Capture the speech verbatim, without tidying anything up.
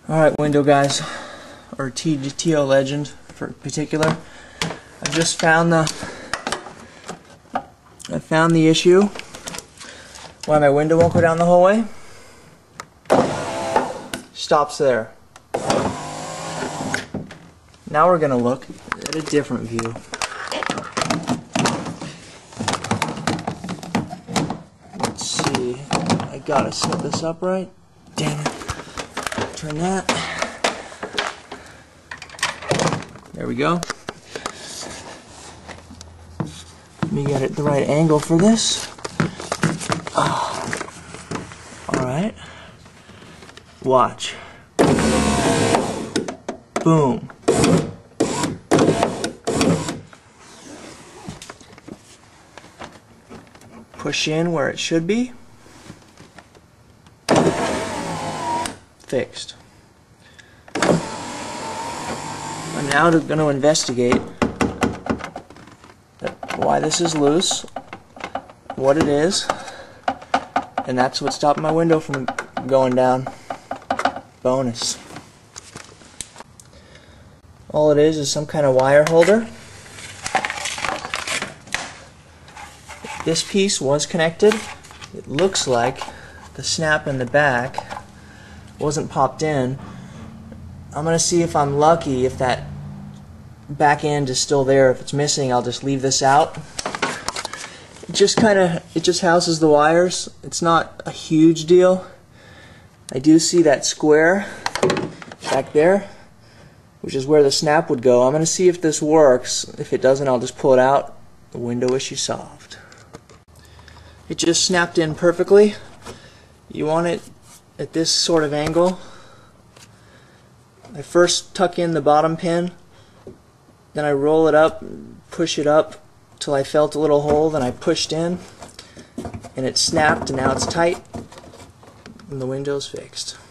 Alright, window guys, or T T O Legend for particular. I just found the I found the issue why my window won't go down the whole way. Stops there. Now we're gonna look at a different view. Let's see. I gotta set this up right. Dang it. Turn that. There we go. Let me get it the right angle for this. Oh. Alright. Watch. Boom. Push in where it should be. Fixed. I'm now going to investigate why this is loose, what it is, and that's what stopped my window from going down. Bonus. All it is is some kind of wire holder. This piece was connected. It looks like the snap in the back wasn't popped in. I'm gonna see if I'm lucky if that back end is still there. If it's missing, I'll just leave this out. It just kind of it just houses the wires. It's not a huge deal. I do see that square back there, which is where the snap would go. I'm gonna see if this works. If it doesn't, I'll just pull it out. The window issue solved. It just snapped in perfectly. You want it at this sort of angle. I first tuck in the bottom pin, then I roll it up, push it up till I felt a little hole, then I pushed in and it snapped, and now it's tight and the window's fixed.